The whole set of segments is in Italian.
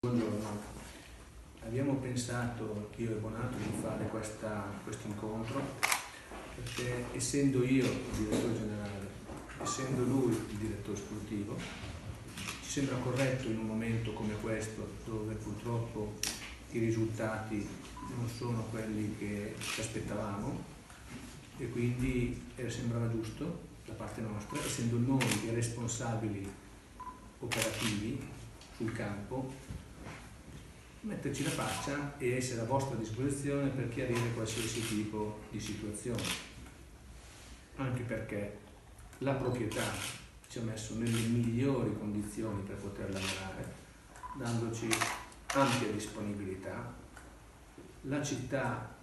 Buongiorno, abbiamo pensato, io e Bonato, di fare questo incontro perché essendo io il direttore generale, essendo lui il direttore sportivo, ci sembra corretto in un momento come questo dove purtroppo i risultati non sono quelli che ci aspettavamo e quindi sembrava giusto da parte nostra, essendo noi i responsabili operativi sul campo, metterci la faccia e essere a vostra disposizione per chiarire qualsiasi tipo di situazione, anche perché la proprietà ci ha messo nelle migliori condizioni per poter lavorare, dandoci ampia disponibilità. La città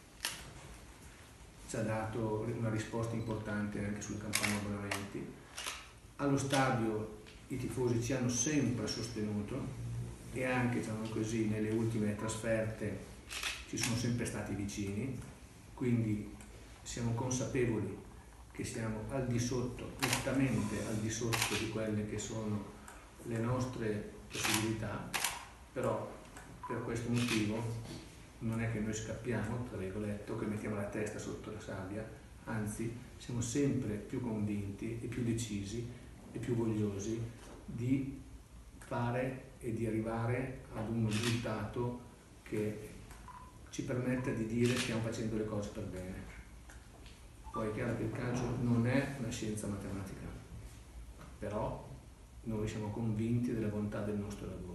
ci ha dato una risposta importante anche sulla campagna abbonamenti. Allo stadio i tifosi ci hanno sempre sostenuto e anche, diciamo così, nelle ultime trasferte ci sono sempre stati vicini, quindi siamo consapevoli che siamo al di sotto, nettamente al di sotto di quelle che sono le nostre possibilità, però per questo motivo non è che noi scappiamo, tra virgolette, o che mettiamo la testa sotto la sabbia, anzi siamo sempre più convinti e più decisi e più vogliosi di fare e di arrivare ad un risultato che ci permetta di dire che stiamo facendo le cose per bene. Poi è chiaro che il calcio non è una scienza matematica, però noi siamo convinti della bontà del nostro lavoro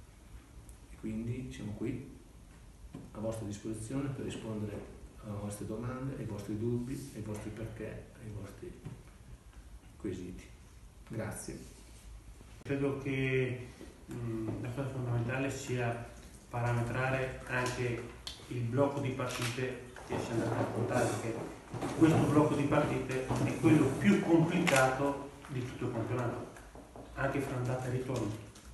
e quindi siamo qui a vostra disposizione per rispondere alle vostre domande, ai vostri dubbi, ai vostri perché, ai vostri quesiti. Grazie. Credo che la cosa fondamentale sia parametrare anche il blocco di partite che si è andato a affrontare, perché questo blocco di partite è quello più complicato di tutto il campionato, anche fra andata e ritorno,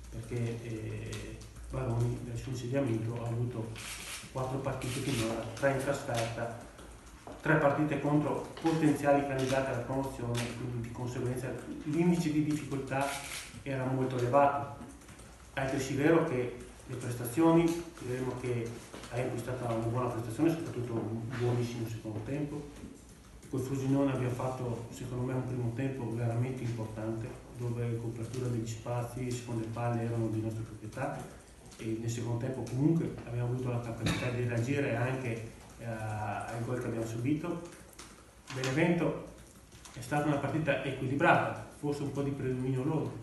perché Baroni dal suo insediamento ha avuto 4 partite finora, 3 in trasferta, 3 partite contro potenziali candidati alla promozione, quindi di conseguenza l'indice di difficoltà era molto elevato. È altresì vero che le prestazioni, vedremo che ha acquistato una buona prestazione, soprattutto un buonissimo secondo tempo. Con Frosinone abbiamo fatto, secondo me, un primo tempo veramente importante, dove copertura degli spazi, seconde palle erano di nostra proprietà, e nel secondo tempo comunque abbiamo avuto la capacità di reagire anche ai gol che abbiamo subito. Benevento è stata una partita equilibrata, forse un po' di predominio loro,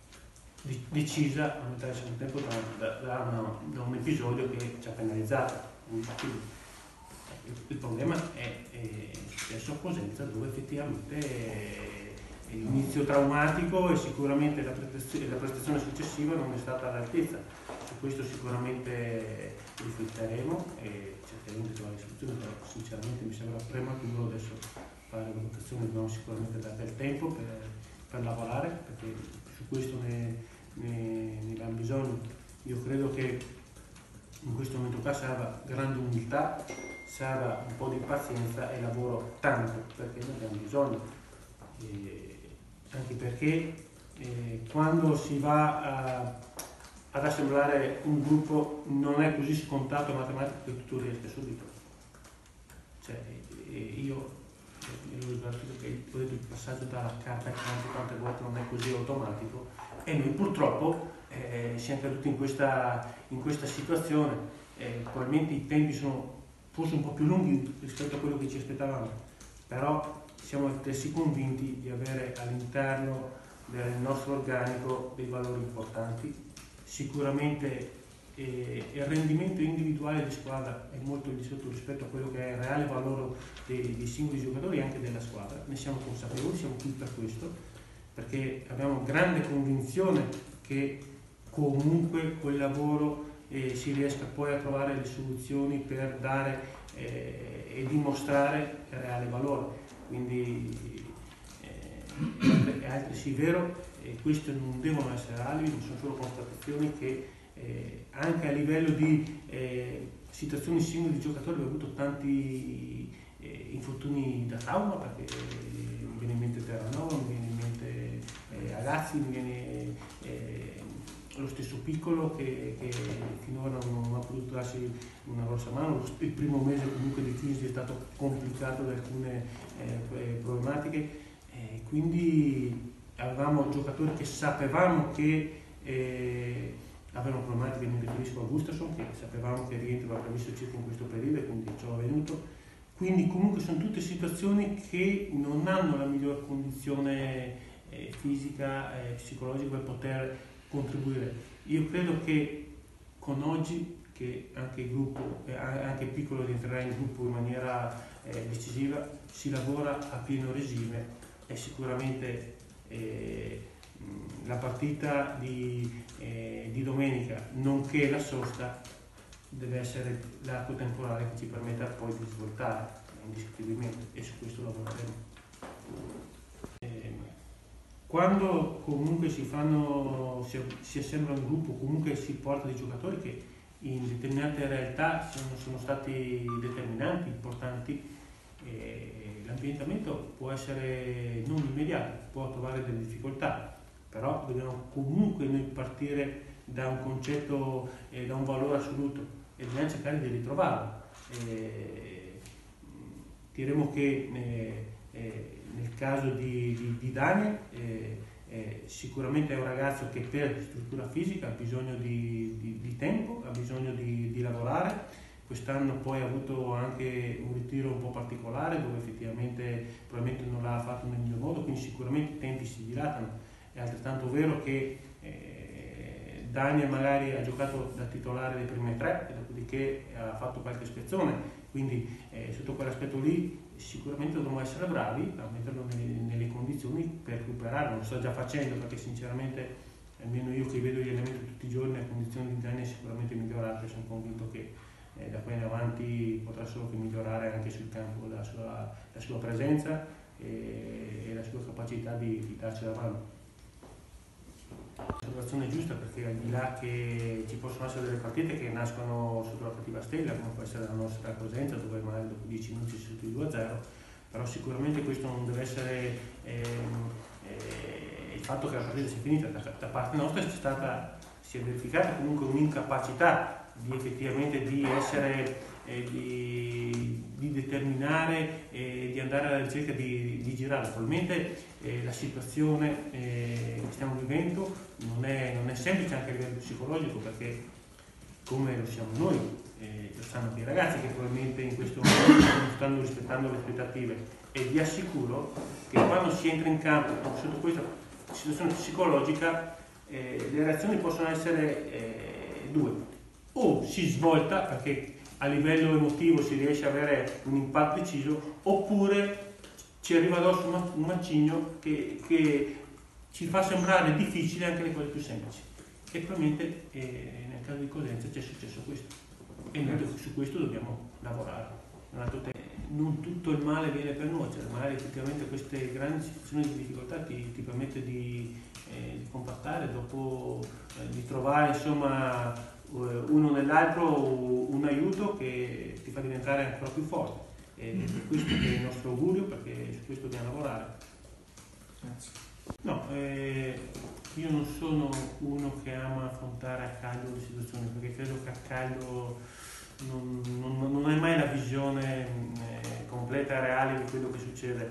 decisa a metà del secondo tempo da un episodio che ci ha penalizzato. Il problema è successo a Cosenza, dove effettivamente l'inizio traumatico e sicuramente la prestazione successiva non è stata all'altezza. Su questo sicuramente rifletteremo e cercheremo di trovare soluzioni, però sinceramente mi sembra prematuro adesso fare una votazione, dobbiamo sicuramente dare del tempo per lavorare, perché su questo ne abbiamo bisogno. Io credo che in questo momento qua serva grande umiltà, serva un po' di pazienza e lavoro tanto, perché ne abbiamo bisogno, anche perché quando si va ad assemblare un gruppo non è così scontato e matematico che tutto riesca subito. Cioè, io il passaggio dalla carta al campo tante volte non è così automatico e noi purtroppo siamo caduti in questa situazione. Probabilmente i tempi sono forse un po' più lunghi rispetto a quello che ci aspettavamo, però siamo altresì convinti di avere all'interno del nostro organico dei valori importanti. Sicuramente il rendimento individuale di squadra è molto di sotto rispetto a quello che è il reale valore dei singoli giocatori e anche della squadra. Ne siamo consapevoli, siamo qui per questo, perché abbiamo grande convinzione che comunque quel lavoro si riesca poi a trovare le soluzioni per dare e dimostrare il reale valore. Quindi è altresì vero, e queste non devono essere alibi, non sono solo constatazioni, che anche a livello di situazioni singole di giocatori abbiamo avuto tanti infortuni da trauma, perché mi viene in mente Terranova, mi viene in mente Agazzi, mi viene lo stesso Piccolo che finora non ha potuto darsi una grossa mano. Il primo mese comunque di crisi è stato complicato da alcune problematiche, quindi avevamo giocatori che sapevamo che avevano problematiche, mi riferisco a Gustafsson, che sapevamo che il rientro era previsto circa in questo periodo e quindi ciò è avvenuto. Quindi comunque sono tutte situazioni che non hanno la miglior condizione fisica e psicologica per poter contribuire. Io credo che con oggi, che anche il gruppo, anche Piccolo rientrerà in gruppo in maniera decisiva, si lavora a pieno regime e sicuramente la partita di domenica, nonché la sosta, deve essere l'arco temporale che ci permetta poi di svoltare indiscutibilmente, e su questo lavoreremo. Quando comunque si assembla un gruppo, comunque si porta dei giocatori che in determinate realtà sono stati determinanti, importanti, l'ambientamento può essere non immediato, può trovare delle difficoltà, però dobbiamo comunque noi partire da un concetto, da un valore assoluto, e dobbiamo cercare di ritrovarlo. Diremo che nel caso di Daniel sicuramente è un ragazzo che per struttura fisica ha bisogno di tempo, ha bisogno di lavorare. Quest'anno poi ha avuto anche un ritiro un po' particolare dove effettivamente probabilmente non l'ha fatto nel miglior modo, quindi sicuramente i tempi si dilatano. È altrettanto vero che Daniel magari ha giocato da titolare le prime tre e dopodiché ha fatto qualche ispezione, quindi sotto quell'aspetto lì sicuramente dovremmo essere bravi a metterlo nelle condizioni per recuperarlo. Lo sto già facendo, perché sinceramente almeno io che vedo gli elementi tutti i giorni, la condizione di Daniel è sicuramente migliorata, e sono convinto che da qui in avanti potrà solo che migliorare anche sul campo la sua presenza e la sua capacità di darci la mano. La situazione è giusta, perché al di là che ci possono essere delle partite che nascono sotto la cattiva stella, come può essere la nostra Cosenza, dove magari dopo 10 minuti si è sotto il 2-0, però sicuramente questo non deve essere il fatto che la partita sia finita. Da parte nostra si è verificata comunque un'incapacità effettivamente di essere di determinare e di andare alla ricerca di girare. Probabilmente la situazione che stiamo vivendo non è semplice anche a livello psicologico, perché come lo siamo noi, lo sanno anche i ragazzi che probabilmente in questo momento non stanno rispettando le aspettative, e vi assicuro che quando si entra in campo sotto questa situazione psicologica le reazioni possono essere due: o si svolta perché a livello emotivo si riesce ad avere un impatto deciso, oppure ci arriva addosso un macigno che ci fa sembrare difficile anche le cose più semplici. E probabilmente nel caso di Cosenza c'è successo questo, e noi su questo dobbiamo lavorare. Non tutto il male viene per noi, cioè magari effettivamente queste grandi situazioni di difficoltà ti permette di compattare, dopo di trovare insomma uno nell'altro un aiuto che ti fa diventare ancora più forte. E questo è il nostro augurio, perché su questo dobbiamo lavorare. Grazie. No, io non sono uno che ama affrontare a caldo le situazioni, perché credo che a caldo non hai mai la visione completa e reale di quello che succede.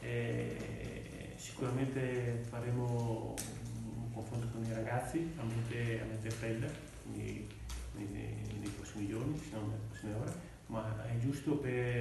Sicuramente faremo un confronto con i ragazzi a mente fredda nei prossimi giorni, se non nelle prossime ore, ma è giusto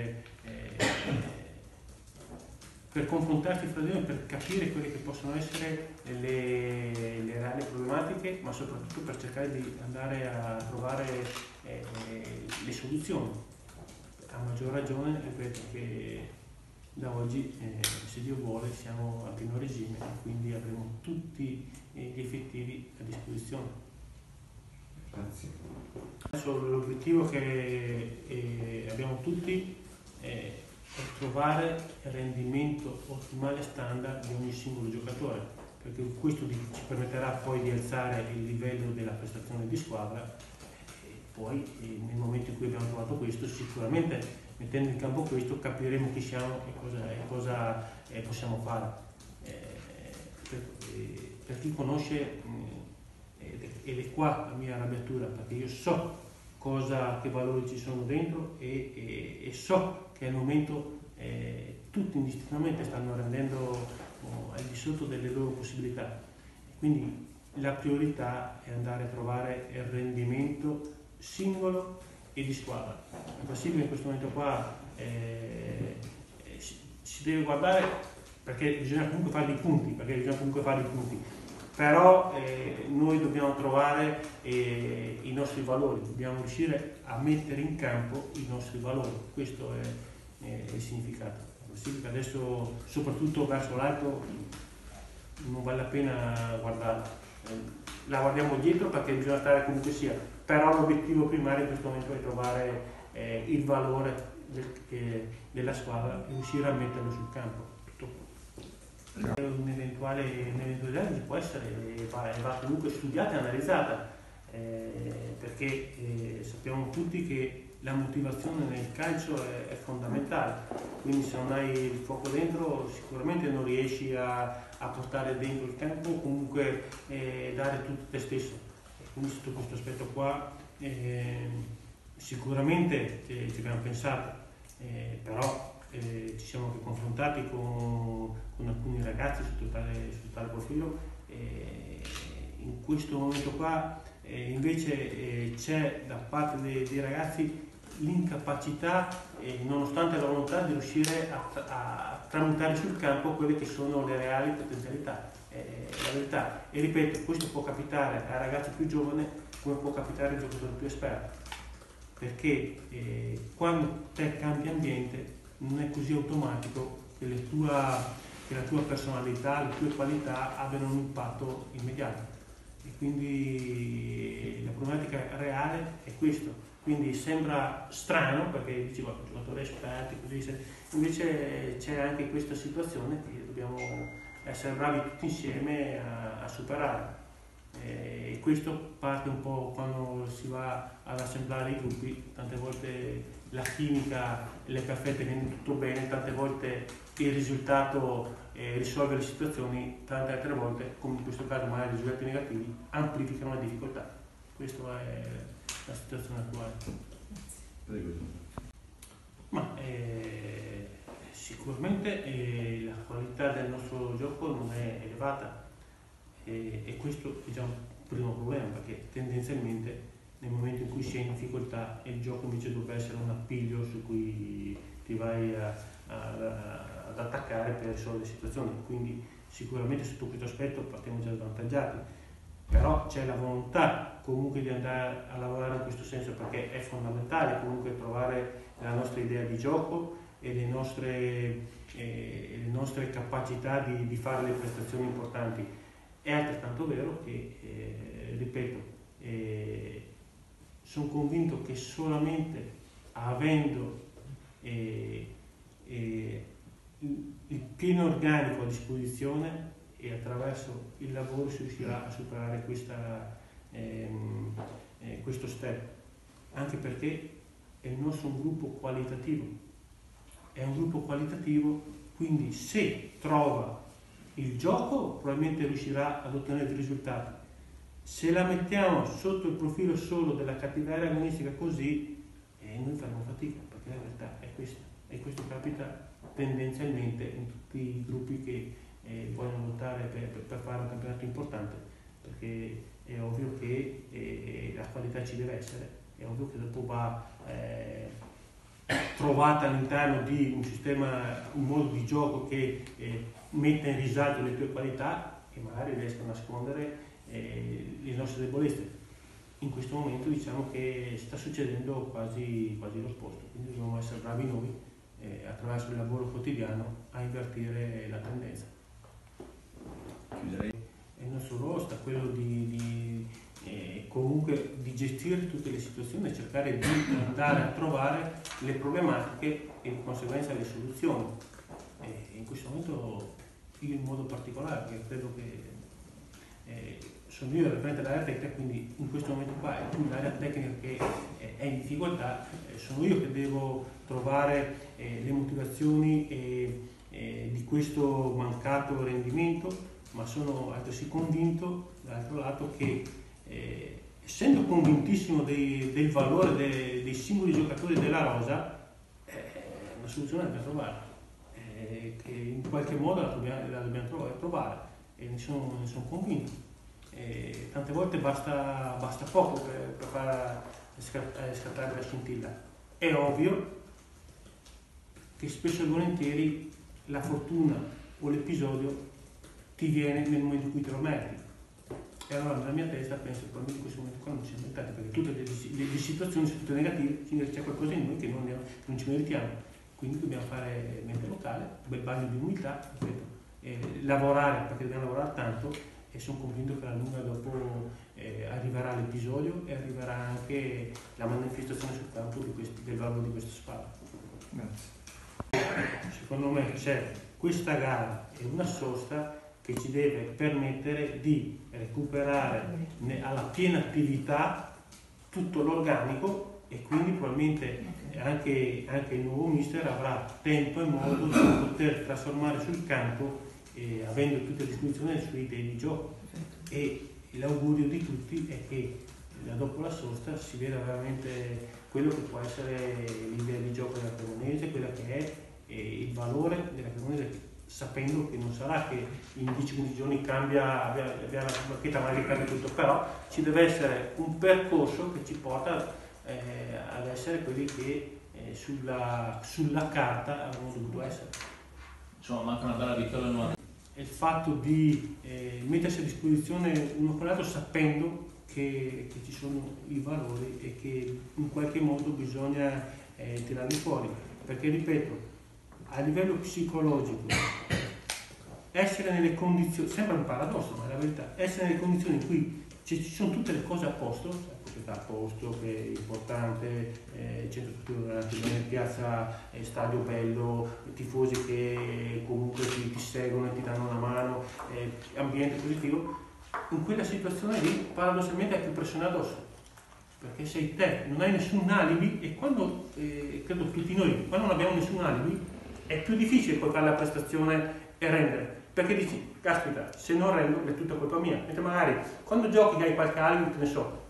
per confrontarci fra di noi, per capire quelle che possono essere le reali problematiche, ma soprattutto per cercare di andare a trovare le soluzioni. A maggior ragione, ripeto, che da oggi, se Dio vuole, siamo a pieno regime e quindi avremo tutti gli effettivi a disposizione. Grazie. Adesso l'obiettivo che abbiamo tutti è trovare il rendimento ottimale standard di ogni singolo giocatore, perché questo ci permetterà poi di alzare il livello della prestazione di squadra, e poi nel momento in cui abbiamo trovato questo, sicuramente mettendo in campo questo capiremo chi siamo e cosa possiamo fare. Per chi conosce ed è qua la mia arrabbiatura, perché io so che valori ci sono dentro e so che al momento tutti indistintamente stanno rendendo al di sotto delle loro possibilità. Quindi la priorità è andare a trovare il rendimento singolo e di squadra. La classifica in questo momento qua si deve guardare, perché bisogna comunque fare dei punti, però noi dobbiamo trovare i nostri valori, dobbiamo riuscire a mettere in campo i nostri valori, questo è il significato. La classifica adesso, soprattutto verso l'alto, non vale la pena guardarla, la guardiamo dietro perché bisogna stare comunque sia, però l'obiettivo primario in questo momento è trovare il valore della squadra e riuscire a metterlo sul campo. Un'eventuale legge può essere, va comunque studiata e analizzata, perché sappiamo tutti che la motivazione nel calcio è fondamentale, quindi se non hai il fuoco dentro sicuramente non riesci a portare dentro il campo o comunque dare tutto te stesso. Quindi sotto questo aspetto qua sicuramente ci abbiamo pensato, però ci siamo anche confrontati con alcuni ragazzi su tale profilo. In questo momento qua invece c'è da parte dei ragazzi l'incapacità, nonostante la volontà, di riuscire a tramutare sul campo quelle che sono le reali potenzialità, la verità. E ripeto, questo può capitare ai ragazzi più giovani come può capitare ai giocatori più esperti, perché quando te cambi ambiente non è così automatico che la tua personalità, le tue qualità abbiano un impatto immediato. E quindi la problematica reale è questo. Quindi sembra strano perché dici guarda, giocatori esperti, così, invece c'è anche questa situazione che dobbiamo essere bravi tutti insieme a superare. E questo parte un po' quando si va ad assemblare i gruppi, tante volte la chimica e le perfette viene tutto bene, tante volte il risultato risolve le situazioni, tante altre volte, come in questo caso magari i risultati negativi, amplificano le difficoltà. Questa è la situazione attuale. Ma sicuramente la qualità del nostro gioco non è elevata e questo è già un primo problema, perché tendenzialmente nel momento in cui si è in difficoltà il gioco invece dovrebbe essere un appiglio su cui ti vai ad attaccare per risolvere le situazioni, quindi sicuramente sotto questo aspetto partiamo già svantaggiati, però c'è la volontà comunque di andare a lavorare in questo senso, perché è fondamentale comunque trovare la nostra idea di gioco e le nostre capacità di fare le prestazioni importanti. È altrettanto vero che, ripeto, sono convinto che solamente avendo il pieno organico a disposizione e attraverso il lavoro si riuscirà a superare questo step, anche perché è il nostro un gruppo qualitativo, quindi se trova il gioco probabilmente riuscirà ad ottenere dei risultati. Se la mettiamo sotto il profilo solo della cattiveria agonistica così, noi faremo fatica, perché la verità è questa, e questo capita tendenzialmente in tutti i gruppi che vogliono lottare per fare un campionato importante, perché è ovvio che la qualità ci deve essere, è ovvio che dopo va trovata all'interno di un sistema, un modo di gioco che metta in risalto le tue qualità e magari riesca a nascondere le nostre debolezze. In questo momento diciamo che sta succedendo quasi l'opposto, quindi dobbiamo essere bravi noi attraverso il lavoro quotidiano a invertire la tendenza. Il nostro ruolo sta quello comunque di gestire tutte le situazioni e cercare di andare a trovare le problematiche e di conseguenza le soluzioni. In questo momento io in modo particolare, perché credo che sono io il referente dell'area tecnica, quindi in questo momento qua è più l'area tecnica che è in difficoltà, sono io che devo trovare le motivazioni di questo mancato rendimento, ma sono altresì convinto dall'altro lato che essendo convintissimo del valore dei singoli giocatori della rosa, una soluzione la dobbiamo trovare, che in qualche modo la dobbiamo trovare, e ne sono convinto. Tante volte basta poco per far scattare la scintilla. È ovvio che spesso e volentieri la fortuna o l'episodio ti viene nel momento in cui te lo meriti. E allora nella mia testa penso che probabilmente in questo momento qua non siamo meritati, perché tutte le situazioni sono tutte negative, significa che c'è qualcosa in noi che non ci meritiamo. Quindi dobbiamo fare mente locale, un bel bagno di umiltà, lavorare, perché dobbiamo lavorare tanto, e sono convinto che alla lunga dopo arriverà l'episodio e arriverà anche la manifestazione sul campo del valore di questa spada. Grazie. Secondo me c'è questa gara e una sosta che ci deve permettere di recuperare alla piena attività tutto l'organico, e quindi probabilmente anche il nuovo mister avrà tempo e modo di poter trasformare sul campo, avendo tutte a disposizione le sue idee di gioco. E l'augurio di tutti è che dopo la sosta si veda veramente quello che può essere l'idea di gioco della Cremonese, quella che è il valore della Cremonese, sapendo che non sarà che in 10-15 giorni cambia la bacchetta, magari cambia tutto, però ci deve essere un percorso che ci porta ad essere quelli che sulla carta avremmo dovuto essere. Insomma, manca una bella vittoria nuova. Il fatto di mettersi a disposizione uno con l'altro sapendo che ci sono i valori e che in qualche modo bisogna tirarli fuori, perché ripeto, a livello psicologico essere nelle condizioni, sembra un paradosso ma è la verità, essere nelle condizioni in cui ci sono tutte le cose a posto, la proprietà a posto che è importante, centro tutto bene, piazza, stadio bello, tifosi che comunque ti seguono e ti danno una mano, ambiente positivo, in quella situazione lì paradossalmente hai più pressione addosso, perché sei te, non hai nessun alibi, e quando, credo tutti noi, quando non abbiamo nessun alibi è più difficile poi fare la prestazione e rendere, perché dici, caspita, se non rendo è tutta colpa mia, mentre magari quando giochi che hai qualche alibi, che ne so,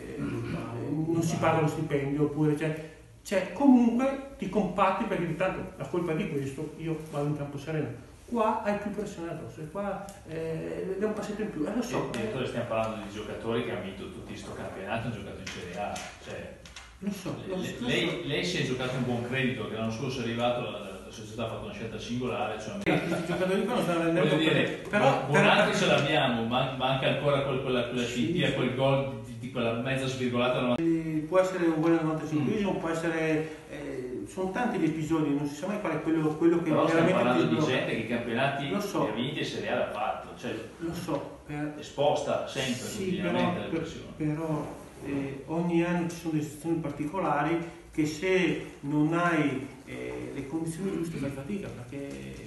non si paga lo stipendio, oppure cioè comunque ti compatti perché di tanto la colpa è di questo, io vado in campo sereno. Qua hai più pressione addosso, e qua è un passetto in più, lo so. Direttore, stiamo parlando di giocatori che hanno vinto tutti questo campionato, hanno giocato in Serie A, cioè, lo so. Lei si è giocato un buon credito, che l'anno scorso è arrivato, la società ha fatto una scelta singolare, cioè, questi giocatori qua non stanno rendendo, voglio dire, però Bonatti ce l'abbiamo, manca ancora quella scintilla, quel gol di quella mezza svirgolata. Può essere un buon 95esimo, può essere, sono tanti gli episodi, non si sa mai qual è quello che però stiamo veramente parlando di blocca. gente che i campionati Lo so. li ha vinti e Serie A l'ha fatto, cioè, lo so, esposta sempre sì, continuamente alle pressioni. però ogni anno ci sono delle situazioni particolari che se non hai le condizioni giuste fai fatica, perché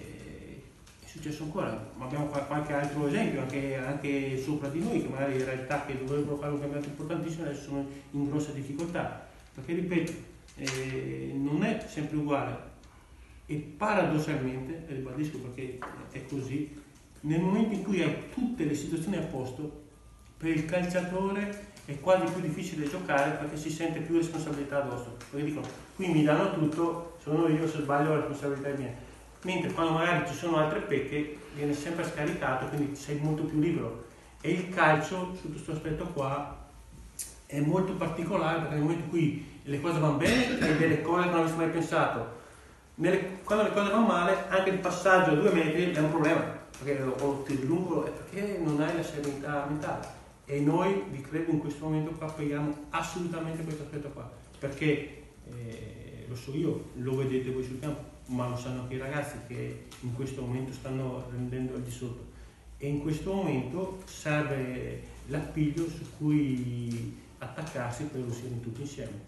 è successo ancora, ma abbiamo qualche altro esempio anche sopra di noi, che magari in realtà che dovrebbero fare un campionato importantissimo adesso sono in grossa difficoltà, perché ripeto, non è sempre uguale, e paradossalmente, ribadisco perché è così, nel momento in cui hai tutte le situazioni a posto, per il calciatore è quasi più difficile giocare perché si sente più responsabilità addosso, perché dicono qui mi danno tutto, sono io, se sbaglio la responsabilità è mia, mentre quando magari ci sono altre pecche viene sempre scaricato, quindi sei molto più libero. E il calcio su questo aspetto qua è molto particolare, perché nel momento in cui le cose vanno bene hai delle cose che non avresti mai pensato, quando le cose vanno male anche il passaggio a 2 metri è un problema, perché o ti dilungo, perché non hai la serenità mentale. E noi, vi credo, in questo momento qua paghiamo assolutamente questo aspetto qua, perché lo so io, lo vedete voi sul campo, ma lo sanno anche i ragazzi che in questo momento stanno rendendo al di sotto, e in questo momento serve l'appiglio su cui attaccarsi per uscire tutti insieme.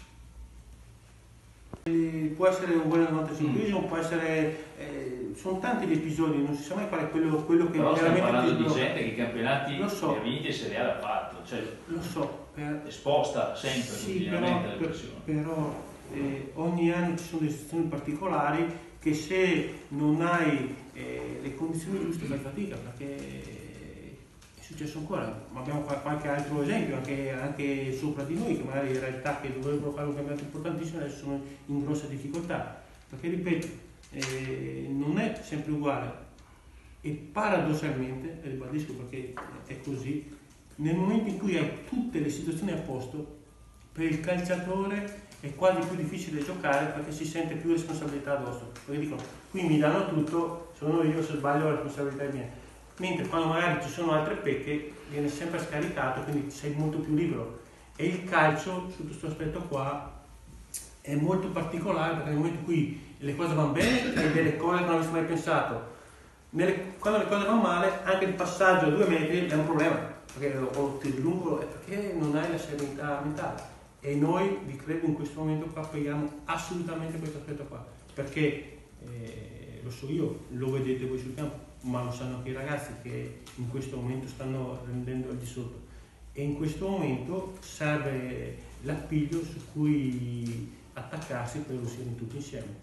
Può essere un buon 95esimo, può essere, sono tanti gli episodi, non si sa mai qual è quello che però stiamo veramente parlando di blocca. gente che i campionati Lo so. li ha vinti e Serie A l'ha fatto, cioè, Lo so, esposta sempre sì, continuamente alle pressioni. però ogni anno ci sono delle situazioni particolari che se non hai le condizioni giuste fai fatica, perché è successo ancora, ma abbiamo qualche altro esempio anche sopra di noi, che magari in realtà che dovrebbero fare un campionato importantissimo adesso sono in grossa difficoltà, perché ripeto, non è sempre uguale e paradossalmente, ribadisco perché è così, nel momento in cui hai tutte le situazioni a posto, per il calciatore è quasi più difficile giocare perché si sente più responsabilità addosso, perché dicono qui mi danno tutto, sono io, se sbaglio la responsabilità è mia, mentre quando magari ci sono altre pecche viene sempre scaricato, quindi sei molto più libero. E il calcio su questo aspetto qua è molto particolare, perché nel momento in cui le cose vanno bene hai delle cose che non avresti mai pensato, quando le cose vanno male anche il passaggio a 2 metri è un problema, perché o tiri lungo è perché non hai la serenità mentale. E noi, vi credo, in questo momento qua paghiamo assolutamente questo aspetto qua, perché lo so io, lo vedete voi sul campo, ma lo sanno anche i ragazzi che in questo momento stanno rendendo al di sotto, e in questo momento serve l'appiglio su cui attaccarsi per uscire tutti insieme.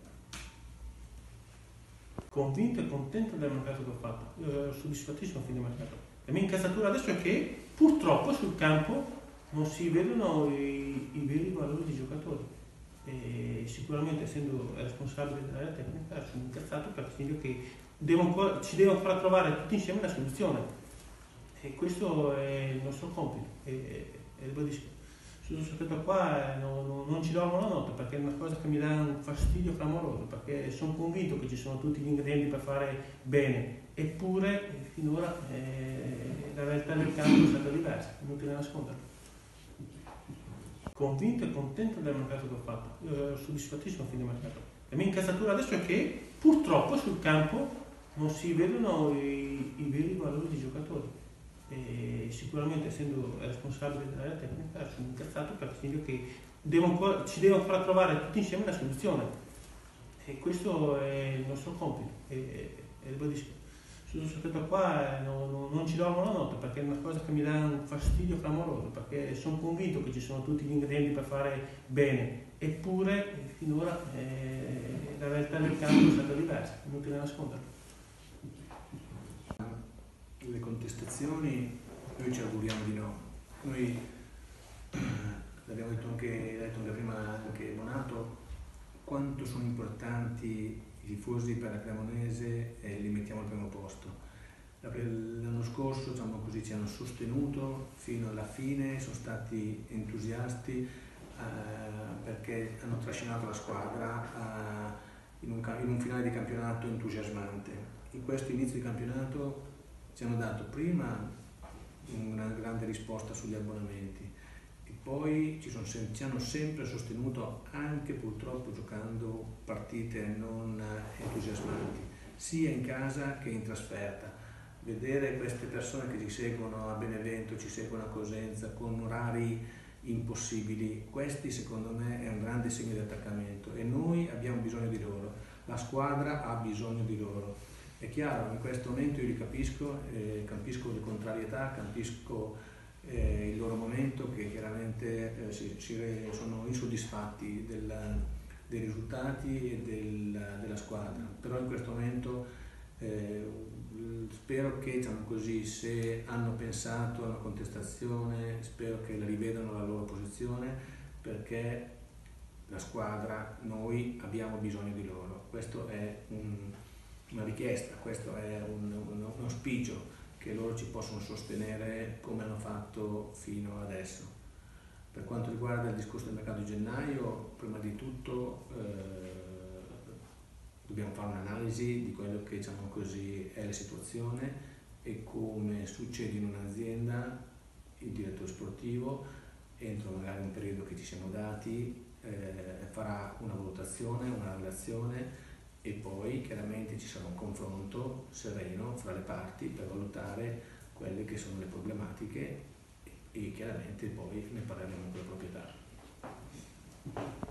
Convinto e contento del mercato che ho fatto, io ero soddisfattissimo a fine mercato. La mia incazzatura adesso è che purtroppo sul campo non si vedono i veri valori di giocatori, e sicuramente essendo responsabile dell'area tecnica sono incazzato perché significa che ci devo ancora trovare tutti insieme la soluzione, e questo è il nostro compito, e ribadisco, su questo aspetto qua non ci dormo la notte, perché è una cosa che mi dà un fastidio clamoroso, perché sono convinto che ci sono tutti gli ingredienti per fare bene, eppure finora la realtà del campo è stata diversa, inutile nasconderlo. Convinto e contento del mercato che ho fatto, io ero soddisfattissimo a fine mercato. La mia incazzatura adesso è che purtroppo sul campo non si vedono i veri valori di giocatori, e sicuramente essendo responsabile dell'area tecnica sono incazzato perché significa che ci devo ancora trovare tutti insieme la soluzione, e questo è il nostro compito, e ribadisco, su questo aspetto qua non ci dormo la notte, perché è una cosa che mi dà un fastidio clamoroso, perché sono convinto che ci sono tutti gli ingredienti per fare bene, eppure finora la realtà del campo è stata diversa, inutile nasconderlo. Le contestazioni noi ci auguriamo di no. Noi l'abbiamo detto anche prima anche Bonato, quanto sono importanti i tifosi per la Cremonese, e li mettiamo al primo posto. L'anno scorso, diciamo così, ci hanno sostenuto fino alla fine, sono stati entusiasti perché hanno trascinato la squadra in un finale di campionato entusiasmante. In questo inizio di campionato ci hanno dato prima una grande risposta sugli abbonamenti, e poi ci hanno sempre sostenuto, anche purtroppo giocando partite non entusiasmanti, sia in casa che in trasferta. Vedere queste persone che ci seguono a Benevento, ci seguono a Cosenza con orari impossibili, questi secondo me è un grande segno di attaccamento, e noi abbiamo bisogno di loro, la squadra ha bisogno di loro. È chiaro, in questo momento io li capisco, capisco le contrarietà, capisco il loro momento, che chiaramente sono insoddisfatti dei risultati e della squadra, però in questo momento spero che, diciamo così, se hanno pensato a una contestazione, spero che la rivedano la loro posizione, perché la squadra, noi abbiamo bisogno di loro. Questo è una richiesta, questo è un auspicio, che loro ci possono sostenere come hanno fatto fino adesso. Per quanto riguarda il discorso del mercato di gennaio, prima di tutto dobbiamo fare un'analisi di quello che, diciamo così, è la situazione, e come succede in un'azienda il direttore sportivo, entro magari un periodo che ci siamo dati, farà una valutazione, una relazione, e poi chiaramente ci sarà un confronto sereno fra le parti per valutare quelle che sono le problematiche, e chiaramente poi ne parleremo con la proprietà.